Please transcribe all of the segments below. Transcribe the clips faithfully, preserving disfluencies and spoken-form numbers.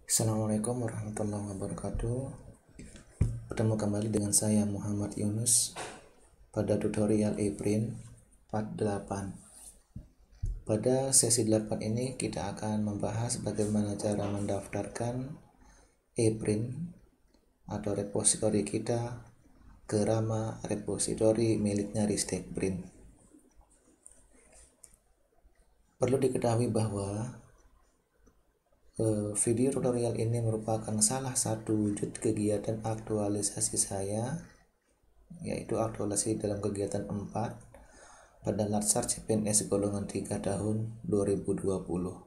Assalamualaikum warahmatullahi wabarakatuh. Bertemu kembali dengan saya Muhammad Yunus pada tutorial ePrint part delapan. Pada sesi delapan ini kita akan membahas bagaimana cara mendaftarkan ePrint atau repositori kita ke Rama repositori miliknya Ristek Print. Perlu diketahui bahwa video tutorial ini merupakan salah satu wujud kegiatan aktualisasi saya, yaitu aktualisasi dalam kegiatan empat pada Latsar C P N S golongan tiga tahun dua ribu dua puluh.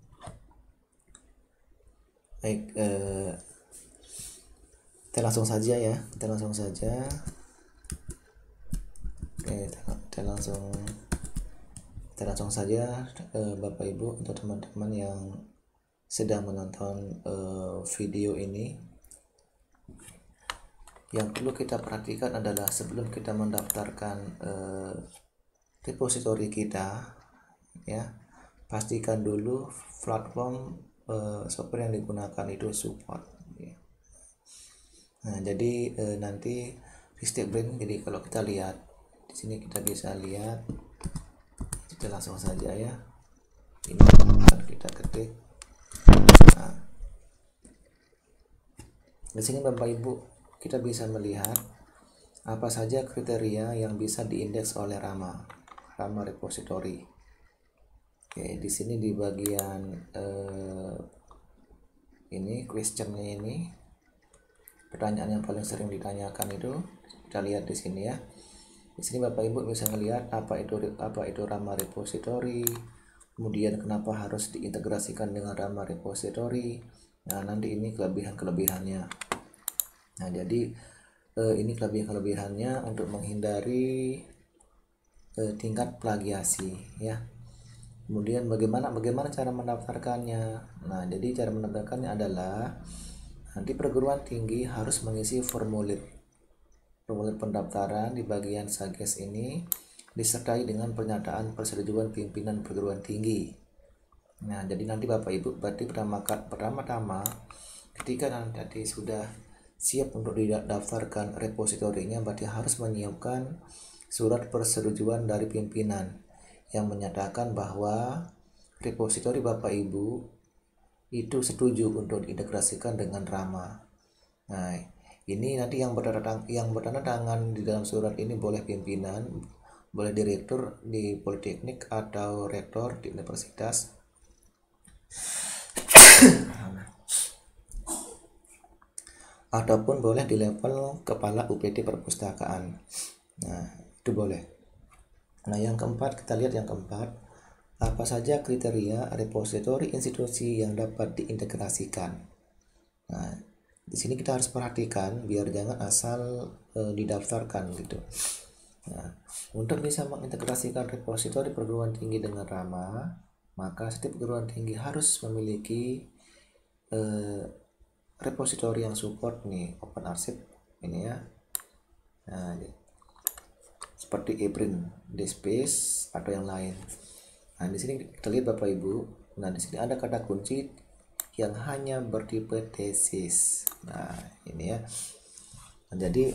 Baik, eh, kita langsung saja ya, kita langsung saja. Oke, kita langsung kita langsung saja eh, Bapak Ibu atau teman-teman yang sedang menonton uh, video ini. Yang perlu kita perhatikan adalah sebelum kita mendaftarkan uh, repositori kita, ya, pastikan dulu platform uh, software yang digunakan itu support. Ya. Nah, jadi uh, nanti Ristek Print. Jadi kalau kita lihat di sini kita bisa lihat, kita langsung saja ya. Ini akan kita ketik. Nah, di sini Bapak Ibu kita bisa melihat apa saja kriteria yang bisa diindeks oleh Rama, Rama repository. Oke, di sini di bagian eh, ini questionnya ini, pertanyaan yang paling sering ditanyakan itu kita lihat di sini ya. Di sini Bapak Ibu bisa melihat apa itu apa itu Rama repository. Kemudian kenapa harus diintegrasikan dengan Rama repository. Nah, nanti ini kelebihan-kelebihannya. Nah, jadi eh, ini kelebihan-kelebihannya untuk menghindari eh, tingkat plagiasi ya. Kemudian bagaimana bagaimana cara mendaftarkannya. Nah, jadi cara mendaftarkannya adalah nanti perguruan tinggi harus mengisi formulir formulir pendaftaran di bagian Sages ini, disertai dengan pernyataan persetujuan pimpinan perguruan tinggi. Nah, jadi nanti Bapak Ibu berarti pertama pertama-tama ketika nanti sudah siap untuk didaftarkan repositorinya, berarti harus menyiapkan surat persetujuan dari pimpinan yang menyatakan bahwa repositori Bapak Ibu itu setuju untuk diintegrasikan dengan Rama. Nah, ini nanti yang bertanda yang bertanda tangan di dalam surat ini boleh pimpinan, boleh direktur di politeknik atau rektor di universitas, ataupun boleh di level kepala U P T perpustakaan. Nah, itu boleh. Nah, yang keempat kita lihat yang keempat, apa saja kriteria repositori institusi yang dapat diintegrasikan. Nah, di sini kita harus perhatikan biar jangan asal e, didaftarkan gitu. Nah, untuk bisa mengintegrasikan repositori perguruan tinggi dengan Rama, maka setiap perguruan tinggi harus memiliki eh, repositori yang support nih, Open Archive ini ya. Nah, seperti ePrint, DSpace atau yang lain. Nah, di sini kita lihat Bapak Ibu. Nah, di sini ada kata kunci yang hanya bertipe tesis. Nah, ini ya. Nah, jadi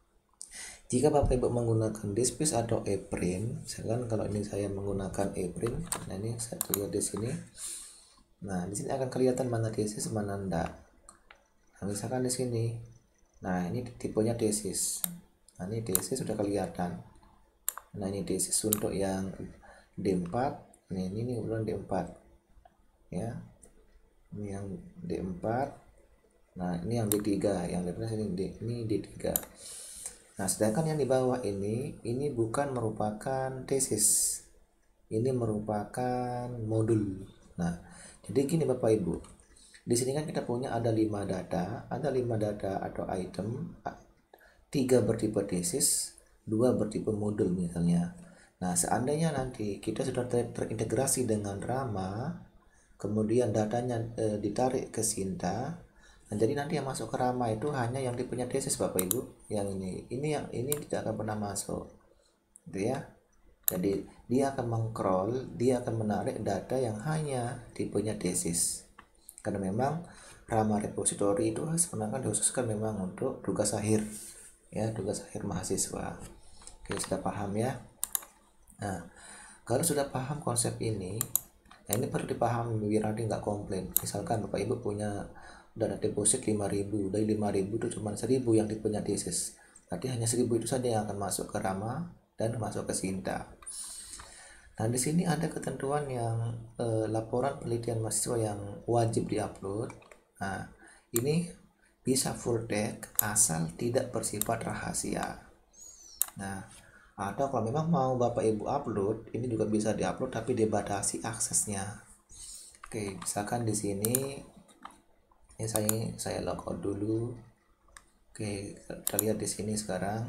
jika Bapak Ibu menggunakan DSpace atau ePrint, misalkan kalau ini saya menggunakan ePrint, nah ini saya lihat di sini. Nah, di sini akan kelihatan mana tesis, mana enggak. Nah, misalkan di sini. Nah, ini tipenya tesis. Nah, ini tesis sudah kelihatan. Nah, ini tesis untuk yang D empat. Nah, ini ini kebetulan D empat. Ya. Ini yang D empat. Nah, ini yang D tiga, yang di sini D, ini D tiga. Nah, sedangkan yang di bawah ini, ini bukan merupakan tesis. Ini merupakan modul. Nah, jadi gini Bapak Ibu. Di sini kan kita punya ada lima data, ada lima data atau item, tiga bertipe tesis, dua bertipe modul misalnya. Nah, seandainya nanti kita sudah ter terintegrasi dengan Rama, kemudian datanya e, ditarik ke Sinta. Nah, jadi nanti yang masuk ke Rama itu hanya yang tipenya tesis Bapak Ibu. Yang ini, ini yang ini tidak akan pernah masuk, gitu ya. Jadi dia akan mengcrawl, dia akan menarik data yang hanya tipenya tesis. Karena memang Rama repository itu sebenarnya dikhususkan memang untuk tugas akhir ya, tugas akhir mahasiswa. Oke, sudah paham ya. Nah, kalau sudah paham konsep ini, nah ini perlu dipahami biar nanti nggak komplain. Misalkan Bapak Ibu punya dana deposit lima ribu, dari lima ribu itu cuma seribu yang tipenya tesis. Berarti hanya seribu itu saja yang akan masuk ke Rama dan masuk ke Sinta. Nah, di sini ada ketentuan yang eh, laporan penelitian mahasiswa yang wajib diupload. Nah, ini bisa full text asal tidak bersifat rahasia. Nah, atau kalau memang mau Bapak Ibu upload, ini juga bisa diupload tapi dibatasi aksesnya. Oke, misalkan di sini ini saya saya logout dulu. Oke, kita lihat di sini sekarang.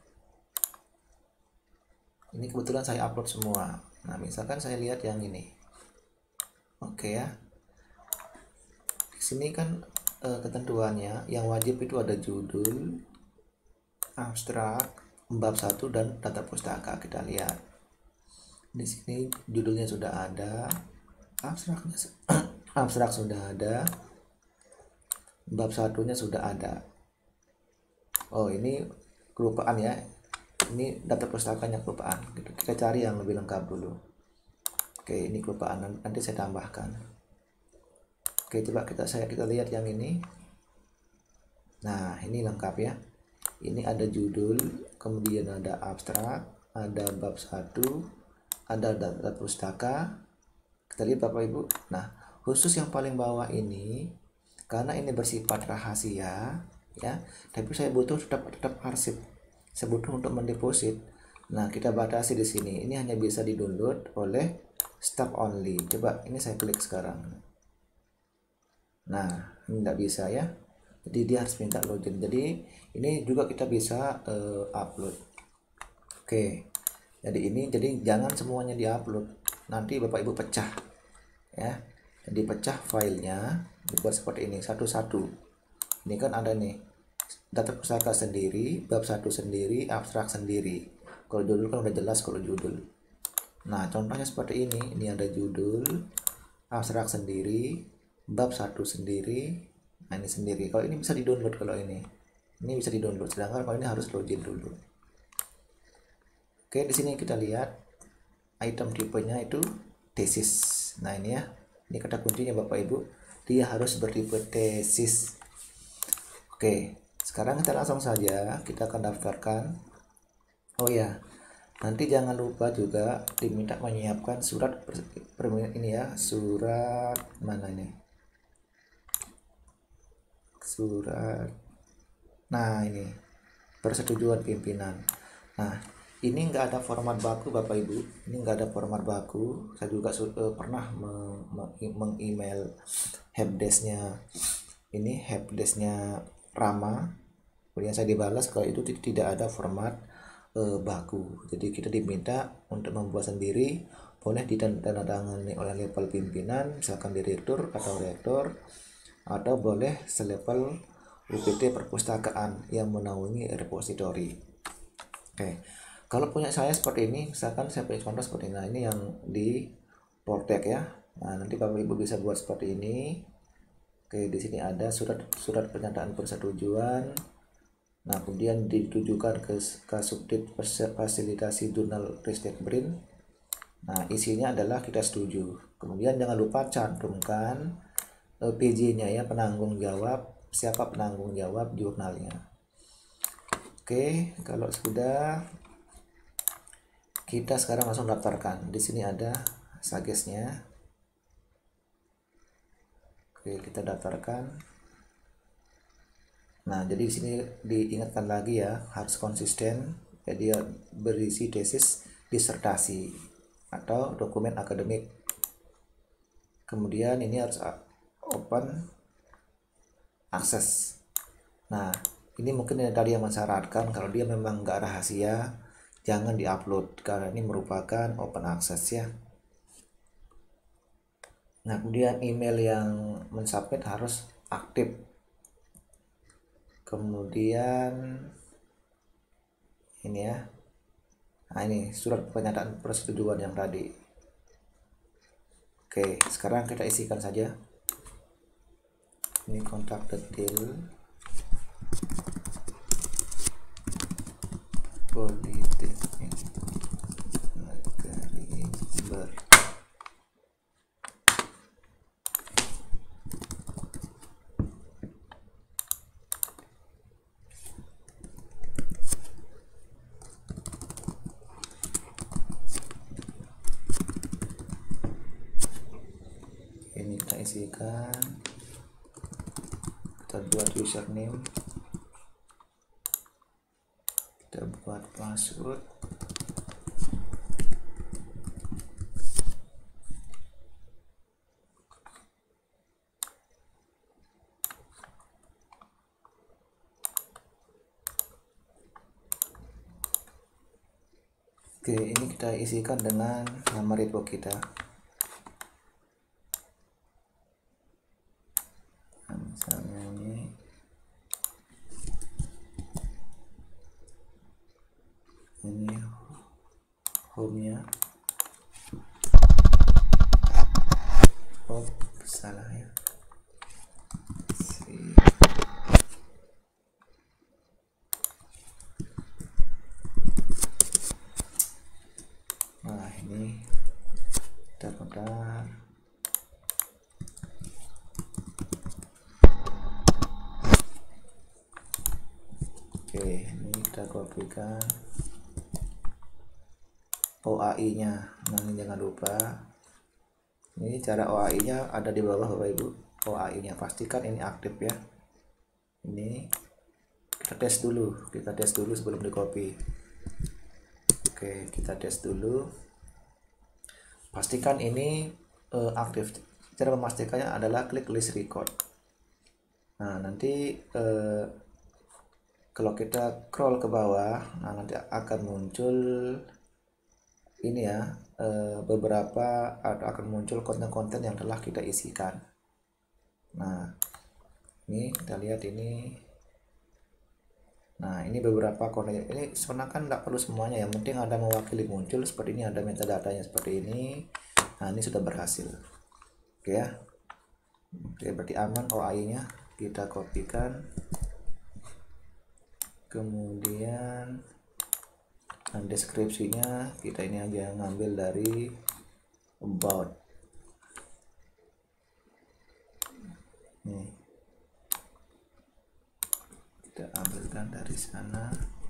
Ini kebetulan saya upload semua. Nah, misalkan saya lihat yang ini. Oke ya. Di sini kan eh, ketentuannya yang wajib itu ada judul, abstrak, bab satu dan data pustaka. Kita lihat. Di sini judulnya sudah ada, abstraknya abstrak sudah ada, bab satunya sudah ada. Oh, ini kelupaan ya. Ini data pustakanya kelupaan. Kita cari yang lebih lengkap dulu. Oke, ini kelupaan, nanti saya tambahkan. Oke, coba kita saya kita lihat yang ini. Nah, ini lengkap ya. Ini ada judul, kemudian ada abstrak, ada bab satu, ada data pustaka. Kita lihat Bapak Ibu. Nah, khusus yang paling bawah ini karena ini bersifat rahasia ya, tapi saya butuh tetap tetap arsip. Saya butuh untuk mendeposit. Nah, kita batasi di sini. Ini hanya bisa di-download oleh staff only. Coba ini saya klik sekarang. Nah, ini tidak bisa ya. Jadi dia harus minta login. Jadi ini juga kita bisa uh, upload. Oke. Jadi ini jadi jangan semuanya di-upload. Nanti Bapak Ibu pecah. Ya. Jadi pecah filenya dibuat seperti ini satu-satu. Ini kan ada nih data pustaka sendiri, bab satu sendiri, abstrak sendiri. Kalau judul kan udah jelas kalau judul. Nah, contohnya seperti ini. Ini ada judul, abstrak sendiri, bab satu sendiri. Nah, ini sendiri. Kalau ini bisa di-download kalau ini. Ini bisa di-download. Sedangkan kalau ini harus login dulu. Oke, di sini kita lihat item tipenya itu tesis. Nah, ini ya. Ini kata kuncinya Bapak Ibu. Dia harus bertipe tesis. Oke. Sekarang kita langsung saja kita akan daftarkan. Oh ya, nanti jangan lupa juga diminta menyiapkan surat per, per, ini ya, surat mana ini? Surat. Nah, ini persetujuan pimpinan. Nah, ini enggak ada format baku Bapak Ibu. Ini enggak ada format baku. Saya juga uh, pernah meng-email helpdesk-nya. Ini helpdesk-nya Rama, kemudian saya dibalas kalau itu tidak ada format e, baku. Jadi kita diminta untuk membuat sendiri, boleh ditandatangani oleh level pimpinan, misalkan direktur atau rektor, atau boleh selevel U P T perpustakaan yang menaungi repository. Oke, kalau punya saya seperti ini, misalkan saya punya contoh seperti ini. Nah, ini yang di Portek ya. Nah, nanti Bapak Ibu bisa buat seperti ini. Oke, di sini ada surat surat pernyataan persetujuan. Nah, kemudian ditujukan ke, ke subdit fasilitasi jurnal riset Brin. Nah, isinya adalah kita setuju. Kemudian jangan lupa cantumkan eh, P J-nya ya, penanggung jawab, siapa penanggung jawab jurnalnya. Oke, kalau sudah kita sekarang langsung daftarkan. Di sini ada sagesnya. Oke, kita daftarkan. Nah, jadi di sini diingatkan lagi ya, harus konsisten. Jadi berisi tesis, disertasi atau dokumen akademik. Kemudian ini harus open access. Nah, ini mungkin yang tadi yang mensyaratkan kalau dia memang nggak rahasia, jangan diupload karena ini merupakan open access ya. Nah, kemudian email yang mensubmit harus aktif. Kemudian ini ya. Nah, ini surat pernyataan persetujuan yang tadi. Oke, sekarang kita isikan saja. Ini kontak detail Politeknik Negeri Jember. Ini kita isikan, kita buat username, kita buat password, oke ini kita isikan dengan nama repo kita. Misalnya ini ini home-nya. Oh salah ya. Si. Nah ini kita bentar. Oke, ini kita kopikan O A I-nya. Nah, ini jangan lupa. Ini cara O A I-nya ada di bawah Bapak Ibu. O A I-nya pastikan ini aktif ya. Ini kita tes dulu, kita tes dulu sebelum di copy. Oke, kita tes dulu. Pastikan ini uh, aktif. Cara memastikannya adalah klik list record. Nah, nanti uh, kalau kita scroll ke bawah, nah nanti akan muncul ini ya, e, beberapa akan muncul konten-konten yang telah kita isikan. Nah, ini kita lihat ini. Nah, ini beberapa konten. Ini sebenarnya kan tidak perlu semuanya, yang penting ada mewakili muncul seperti ini, ada metadatanya seperti ini. Nah, ini sudah berhasil. Oke ya. Oke, berarti aman O A I-nya. Kita kopikan. Kemudian nah, deskripsinya kita ini aja ngambil dari about. Nih kita ambilkan dari sana.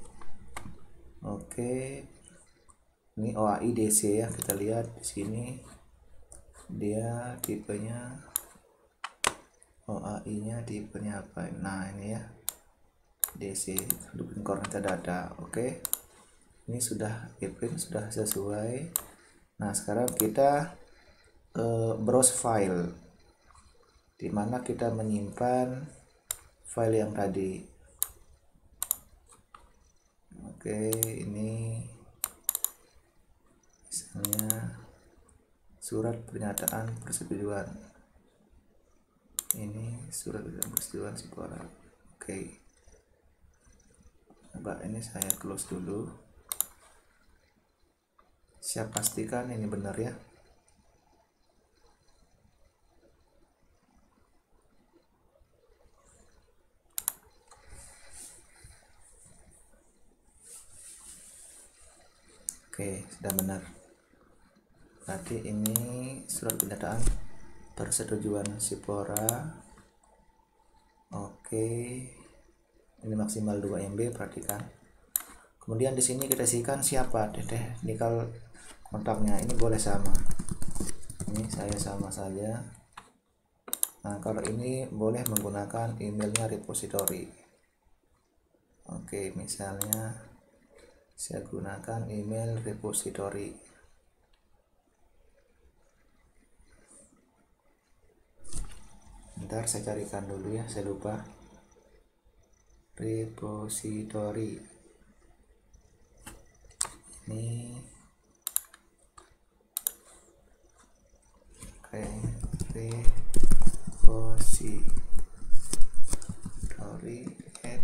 Oke, ini O A I D C ya, kita lihat di sini dia tipenya O A I-nya tipenya apa? Nah ini ya, D C dupin core data. Oke, ini sudah print, sudah sesuai. Nah sekarang kita uh, browse file, dimana kita menyimpan file yang tadi. Oke, ini misalnya surat pernyataan persetujuan. Ini surat pernyataan persetujuan Sipora. Oke, coba ini saya close dulu. Saya pastikan ini benar ya. Oke, sudah benar. Berarti ini surat pernyataan persetujuan Sipora. Oke, ini maksimal dua M B, perhatikan. Kemudian di sini kita isikan siapa technical kontaknya. Ini boleh sama, ini saya sama saja. Nah kalau ini boleh menggunakan emailnya repository. Oke, misalnya saya gunakan email repository. Bentar saya carikan dulu ya, saya lupa. Repository ini kayak repository at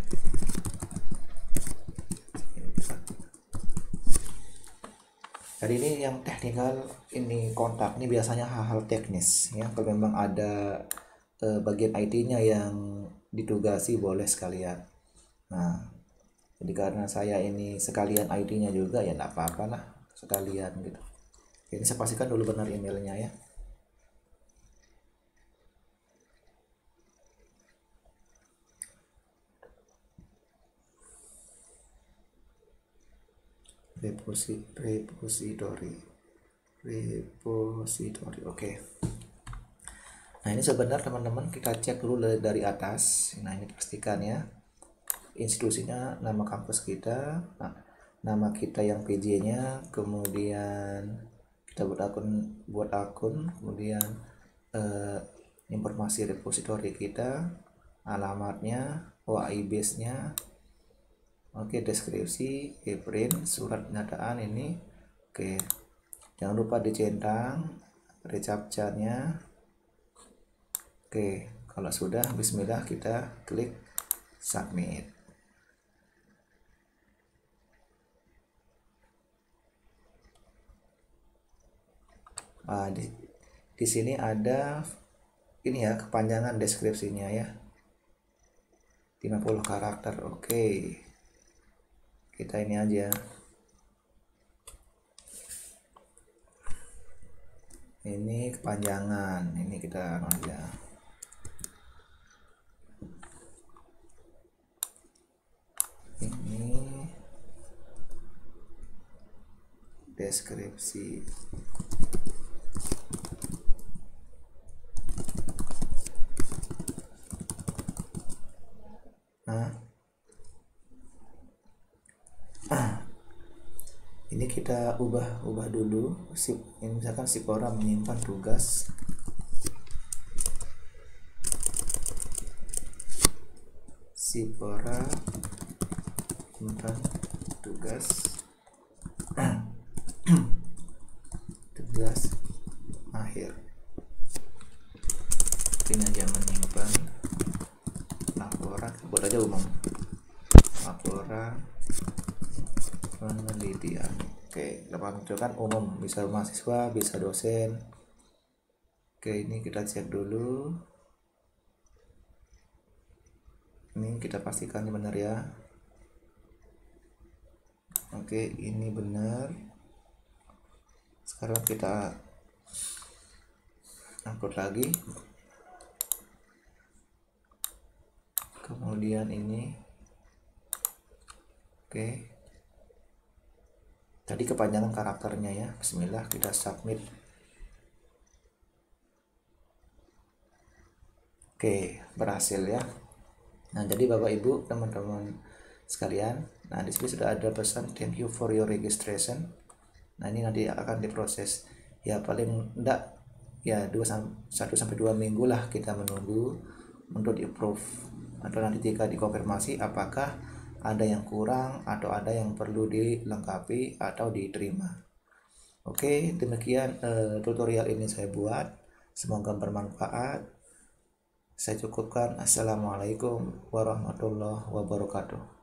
jadi ini yang teknikal, ini kontak ini biasanya hal-hal teknis ya. Kalau memang ada eh, bagian I T-nya yang ditugasi boleh sekalian. Nah, jadi karena saya ini sekalian I T-nya juga ya enggak apa-apa lah sekalian gitu. Ini saya pastikan dulu benar emailnya ya. Reposi, repository, repository, oke. Okay. Nah ini sebenarnya teman-teman kita cek dulu dari atas. Nah ini pastikan ya, institusinya, nama kampus kita, nah, nama kita yang P J-nya, kemudian kita buat akun, buat akun, kemudian eh, informasi repository kita, alamatnya, O A I base-nya. Oke, deskripsi, e-print, surat pernyataan ini. Oke, jangan lupa dicentang recaptcha-nya. Oke, kalau sudah, bismillah kita klik submit. Nah, di, di sini ada ini ya, kepanjangan deskripsinya ya, lima puluh karakter. Oke, kita ini aja, ini kepanjangan, ini kita aja. Ini deskripsi. Nah, ini kita ubah ubah dulu. Sip, ini misalkan Sipora menyimpan tugas Sipora menyimpan tugas tugas akhir. Ini aja menyimpan laporan, buat aja umum, laporan penelitian. Oke, laporan itu kan umum, bisa mahasiswa, bisa dosen. Oke, ini kita cek dulu. Ini kita pastikan ini benar ya. Oke, ini benar. Sekarang kita upload lagi. Kemudian ini. Oke. Tadi kepanjangan karakternya ya. Bismillah, kita submit. Oke, berhasil ya. Nah, jadi Bapak Ibu, teman-teman sekalian, nah di sini sudah ada pesan thank you for your registration. Nah, ini nanti akan diproses. Ya paling enggak ya satu sampai dua minggu lah kita menunggu untuk di-approve, atau nanti jika dikonfirmasi apakah ada yang kurang atau ada yang perlu dilengkapi atau diterima. Oke, demikian eh, tutorial ini saya buat. Semoga bermanfaat. Saya cukupkan. Assalamualaikum warahmatullahi wabarakatuh.